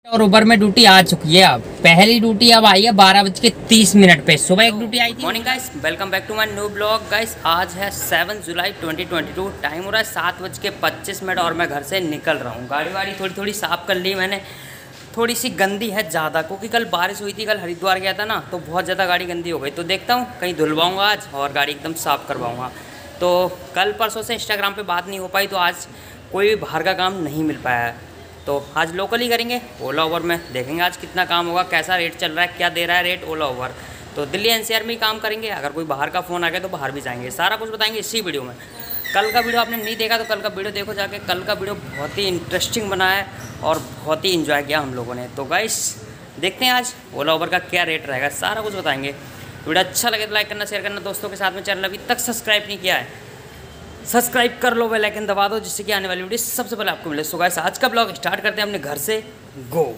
और उबर में ड्यूटी आ चुकी है। अब पहली ड्यूटी अब आई है 12:30 पे। सुबह एक ड्यूटी आई थी। Morning guys, welcome back to my new blog. Guys आज है 7 जुलाई 2022। टाइम हो रहा है 7:25 और मैं घर से निकल रहा हूँ। गाड़ी वाड़ी थोड़ी साफ़ कर ली मैंने। थोड़ी सी गंदी है ज़्यादा, क्योंकि कल बारिश हुई थी। कल हरिद्वार गया था ना, तो बहुत ज़्यादा गाड़ी गंदी हो गई। तो देखता हूँ कहीं धुलवाऊँगा आज और गाड़ी एकदम साफ़ करवाऊँगा। तो कल परसों से इंस्टाग्राम पर बात नहीं हो पाई, तो आज कोई भी बाहर का काम नहीं मिल पाया है। तो आज लोकल ही करेंगे। ओला ओवर में देखेंगे आज कितना काम होगा, कैसा रेट चल रहा है, क्या दे रहा है रेट ओला ओवर। तो दिल्ली एनसीआर में ही काम करेंगे। अगर कोई बाहर का फ़ोन आ गया तो बाहर भी जाएंगे। सारा कुछ बताएंगे इसी वीडियो में। कल का वीडियो आपने नहीं देखा तो कल का वीडियो देखो जाके। कल का वीडियो बहुत ही इंटरेस्टिंग बना है और बहुत ही इंजॉय किया हम लोगों ने। तो गाइस देखते हैं आज ओला ओवर का क्या रेट रहेगा, सारा कुछ बताएंगे। वीडियो अच्छा लगे तो लाइक करना, शेयर करना दोस्तों के साथ में। चैनल अभी तक सब्सक्राइब नहीं किया है, सब्सक्राइब कर लो, बेल आइकन दबा दो, जिससे कि आने वाली वीडियो सबसे पहले आपको मिले। सो गाइस आज का ब्लॉग स्टार्ट करते हैं अपने घर से। गो।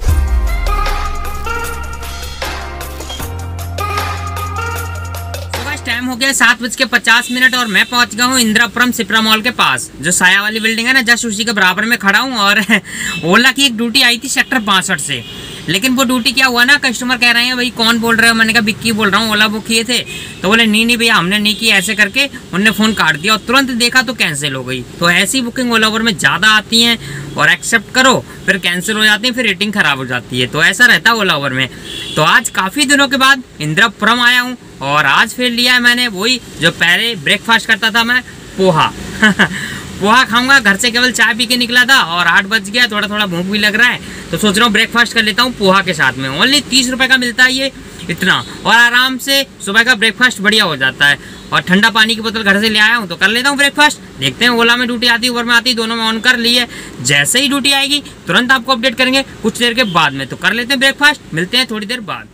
टाइम हो गया 7:50 और मैं पहुंच गया हूँ इंदिरापुरम सिप्रा मॉल के पास, जो साया वाली बिल्डिंग है ना, जस्ट उसी के बराबर में खड़ा हूँ। और ओला की एक ड्यूटी आई थी सेक्टर 62 से, लेकिन वो ड्यूटी क्या हुआ ना, कस्टमर कह रहे हैं भाई कौन बोल रहे हो। मैंने कहा बिक्की बोल रहा हूँ, ओला बुक किए थे। तो बोले नहीं भैया हमने नहीं किया, ऐसे करके उन्होंने फ़ोन काट दिया और तुरंत देखा तो कैंसिल हो गई। तो ऐसी बुकिंग ओला ओवर में ज़्यादा आती हैं और एक्सेप्ट करो फिर कैंसिल हो जाती है, फिर रेटिंग ख़राब हो जाती है। तो ऐसा रहता है ओला ओवर में। तो आज काफ़ी दिनों के बाद इंदिरापुरम आया हूँ और आज फिर लिया है मैंने वही जो पहले ब्रेकफास्ट करता था मैं, पोहा। पोहा खाऊंगा। घर से केवल चाय पी के निकला था और 8 बज गया, थोड़ा थोड़ा भूख भी लग रहा है, तो सोच रहा हूँ ब्रेकफास्ट कर लेता हूँ पोहा के साथ में। ओनली 30 रुपये का मिलता है ये, इतना, और आराम से सुबह का ब्रेकफास्ट बढ़िया हो जाता है। और ठंडा पानी की बोतल घर से ले आया हूँ, तो कर लेता हूँ ब्रेकफास्ट। देखते हैं ओला में ड्यूटी आती है, उबर में आती है, दोनों में ऑन कर ली है। जैसे ही ड्यूटी आएगी तुरंत आपको अपडेट करेंगे कुछ देर के बाद में। तो कर लेते हैं ब्रेकफास्ट, मिलते हैं थोड़ी देर बाद।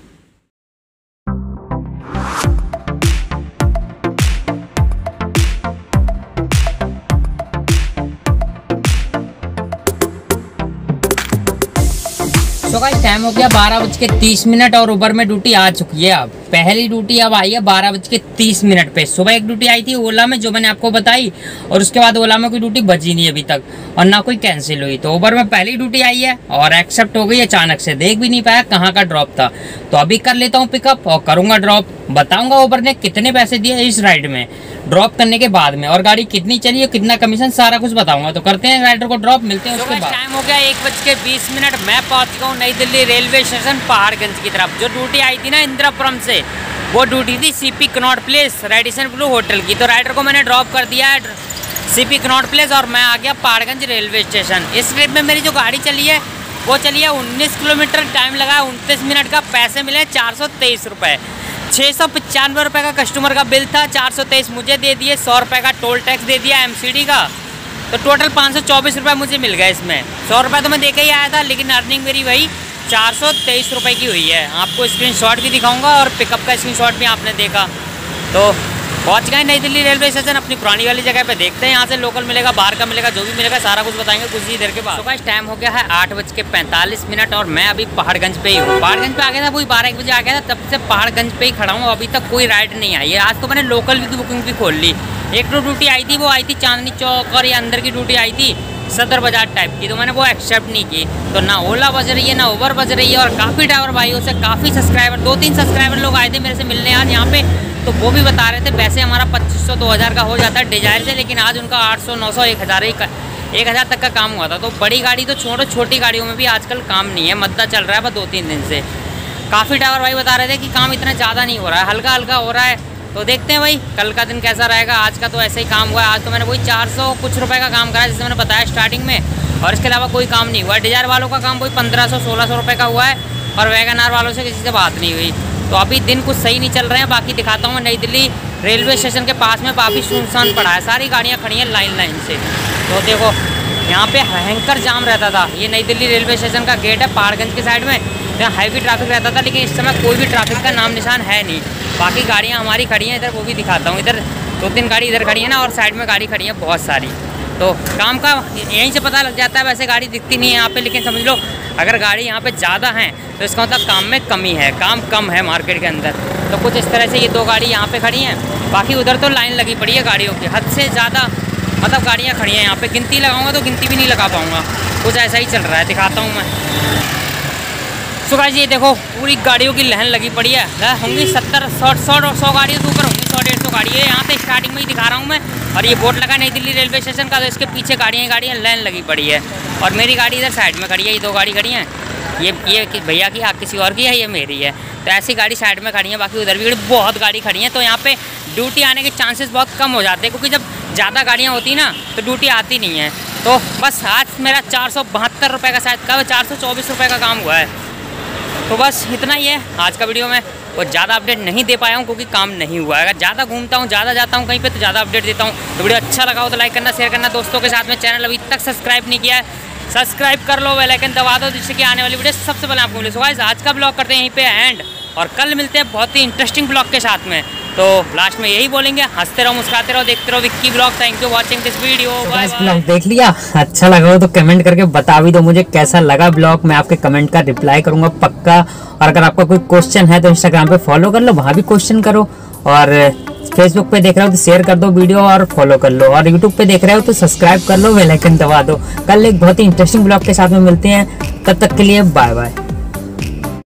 तो गाइस टाइम हो गया 12:30 और उबर में ड्यूटी आ चुकी है। अब पहली ड्यूटी अब आई है 12:30 पे। सुबह एक ड्यूटी आई थी ओला में, जो मैंने आपको बताई, और उसके बाद ओला में कोई ड्यूटी बची नहीं अभी तक और ना कोई कैंसिल हुई। तो उबर में पहली ड्यूटी आई है और एक्सेप्ट हो गई अचानक से, देख भी नहीं पाया कहाँ का ड्रॉप था। तो अभी कर लेता हूँ पिकअप और करूँगा ड्रॉप। बताऊँगा उबर ने कितने पैसे दिए इस राइड में ड्रॉप करने के बाद में, और गाड़ी कितनी चली है, कितना कमीशन, सारा कुछ बताऊंगा। तो करते हैं राइडर को ड्रॉप, मिलते हैं उसके बाद। टाइम हो गया 1:20। मैं पहुंच गया हूँ नई दिल्ली रेलवे स्टेशन पहाड़गंज की तरफ। जो ड्यूटी आई थी ना इंदिरापुरम से, वो ड्यूटी थी CP Connaught Place Radisson Blu hotel की। तो राइडर को मैंने ड्रॉप कर दिया है सीपी कनॉट प्लेस और मैं आ गया पहाड़गंज रेलवे स्टेशन। इस ट्रिप में मेरी जो गाड़ी चली है वो चली है 19 किलोमीटर। टाइम लगा 29 मिनट का। पैसे मिले 423 रुपये। 695 रुपये का कस्टमर का बिल था, 423 मुझे दे दिए, 100 रुपये का टोल टैक्स दे दिया एमसीडी का। तो टोटल 524 रुपये मुझे मिल गए इसमें। 100 रुपये तो मैं दे के ही आया था, लेकिन अर्निंग मेरी वही 423 रुपये की हुई है। आपको स्क्रीनशॉट भी दिखाऊंगा और पिकअप का स्क्रीनशॉट भी आपने देखा। तो पहुंच गए नई दिल्ली रेलवे स्टेशन, अपनी पुरानी वाली जगह पे। देखते हैं यहाँ से लोकल मिलेगा, बाहर का मिलेगा, जो भी मिलेगा सारा कुछ बताएंगे कुछ ही देर के बाद। तो गाइस टाइम हो गया है 8:45 और मैं अभी पहाड़गंज पे ही हूँ। पहाड़गंज पे आ गया था, वही 12-1 बजे आ गया था, तब से पहाड़गंज पे ही खड़ा हूँ। अभी तक कोई राइड नहीं आई है। आज तो मैंने लोकल की बुकिंग भी खोल ली। एक तो ड्यूटी आई थी, वो आई थी चांदनी चौक, और ये अंदर की ड्यूटी आई थी सदर बाजार टाइप की, तो मैंने वो एक्सेप्ट नहीं की। तो ना ओला बज रही है ना उबर बज रही है। और काफ़ी ड्राइवर भाइयों से, काफ़ी सब्सक्राइबर, 2-3 सब्सक्राइबर लोग आए थे मेरे से मिलने आज यहाँ पे। तो वो भी बता रहे थे वैसे हमारा 2500-2000 का हो जाता है डिजायर से, लेकिन आज उनका 800-900-1000 1000 तक का काम हुआ था। तो बड़ी गाड़ी तो छोड़ो, छोटी गाड़ियों में भी आजकल काम नहीं है, मद्दा चल रहा है बस 2-3 दिन से। काफ़ी ड्राइवर भाई बता रहे थे कि काम इतना ज़्यादा नहीं हो रहा है, हल्का हल्का हो रहा है। तो देखते हैं भाई कल का दिन कैसा रहेगा। आज का तो ऐसे ही काम हुआ है। आज तो मैंने वही 400 कुछ रुपये का काम करा, जैसे मैंने बताया स्टार्टिंग में, और इसके अलावा कोई काम नहीं हुआ। डिजायर वालों का काम वही 1500-1600 रुपये का हुआ है, और वैगन आर वालों से किसी से बात नहीं हुई। तो अभी दिन कुछ सही नहीं चल रहे हैं। बाकी दिखाता हूँ मैं नई दिल्ली रेलवे स्टेशन के पास में काफ़ी सुनसान पड़ा है, सारी गाड़ियाँ खड़ी हैं लाइन से। तो देखो यहाँ पे भयंकर जाम रहता था। ये नई दिल्ली रेलवे स्टेशन का गेट है पहाड़गंज के साइड में, यहाँ हैवी ट्रैफिक रहता था, लेकिन इस समय कोई भी ट्रैफिक का नाम निशान है नहीं। बाकी गाड़ियाँ हमारी खड़ी हैं इधर, वो भी दिखाता हूँ। इधर 2-3 गाड़ी इधर खड़ी है ना, और साइड में गाड़ी खड़ी है बहुत सारी। तो काम का यहीं से पता लग जाता है। वैसे गाड़ी दिखती नहीं है यहाँ पे, लेकिन समझ लो अगर गाड़ी यहाँ पे ज़्यादा है तो इसका मतलब काम में कमी है, काम कम है मार्केट के अंदर। तो कुछ इस तरह से ये 2 गाड़ी यहाँ पे खड़ी हैं। बाकी उधर तो लाइन लगी पड़ी है गाड़ियों की, हद से ज़्यादा मतलब गाड़ियाँ खड़ी हैं यहाँ पे। गिनती लगाऊंगा तो गिनती भी नहीं लगा पाऊँगा, कुछ ऐसा ही चल रहा है। दिखाता हूँ मैं। सो गाइस ये देखो पूरी गाड़ियों की लाइन लगी पड़ी है, होंगी 100 गाड़ियों से ऊपर होंगी, 100-150 गाड़ी है। यहाँ से स्टार्टिंग में ही दिखा रहा हूँ मैं, और ये बोर्ड लगा नई दिल्ली रेलवे स्टेशन का, तो इसके पीछे गाड़ियाँ लाइन लगी पड़ी है। और मेरी गाड़ी इधर साइड में खड़ी है, ये 2 गाड़ी खड़ी हैं, ये भैया की किसी और की है, ये मेरी है। तो ऐसी गाड़ी साइड में खड़ी है, बाकी उधर भी बहुत गाड़ी खड़ी हैं। तो यहाँ पे ड्यूटी आने के चांसेस बहुत कम हो जाते हैं, क्योंकि जब ज़्यादा गाड़ियाँ होती ना तो ड्यूटी आती नहीं है। तो बस आज मेरा 472 रुपये का, शायद कब 424 रुपये का काम हुआ है। तो बस इतना ही है आज का वीडियो में, और ज़्यादा अपडेट नहीं दे पाया हूँ क्योंकि काम नहीं हुआ है। अगर ज़्यादा घूमता हूँ, ज़्यादा जाता हूँ कहीं पे, तो ज़्यादा अपडेट देता हूँ। तो वीडियो अच्छा लगा हो तो लाइक करना, शेयर करना दोस्तों के साथ में। चैनल अभी तक सब्सक्राइब नहीं किया है, सब्सक्राइब कर लो, बेल आइकन दबा दो, जिससे कि आने वाली वीडियो सबसे पहले आपको मिले। सो गाइस आज का ब्लॉग करते हैं यहीं पे एंड, और कल मिलते हैं बहुत ही इंटरेस्टिंग ब्लॉग के साथ में। तो लास्ट में यही बोलेंगे, हंसते रहो, मुस्कुराते रहो, देखते रहो Vicky blog. Thank you watching this video. Blog देख लिया, अच्छा लगा हो तो कमेंट करके बता भी दो मुझे कैसा लगा ब्लॉग। मैं आपके कमेंट का रिप्लाई करूंगा पक्का। और अगर आपका कोई क्वेश्चन है तो इंस्टाग्राम पे फॉलो कर लो, वहाँ भी क्वेश्चन करो। और फेसबुक पे देख रहे हो तो शेयर कर दो वीडियो और फॉलो कर लो। और यूट्यूब पे देख रहे हो तो सब्सक्राइब कर लो, बेल आइकन दबा दो। कल एक बहुत ही इंटरेस्टिंग ब्लॉग के साथ में मिलते हैं, तब तक के लिए बाय बाय।